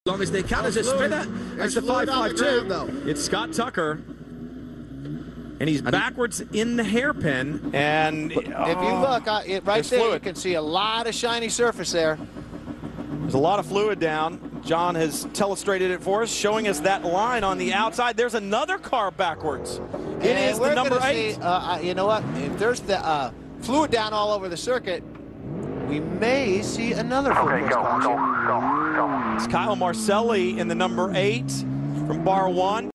long as they can as a spinner. That's the 5.52. It's Scott Tucker. And he's backwards in the hairpin. And if you look right there, you can see a lot of shiny surface there. There's a lot of fluid down. John has telestrated it for us, showing us that line on the outside. There's another car backwards. It is the number 8. See, you know what? If there's the fluid down all over the circuit, we may see another fluid caution. It's Kyle Marcelli in the number 8 from bar 1.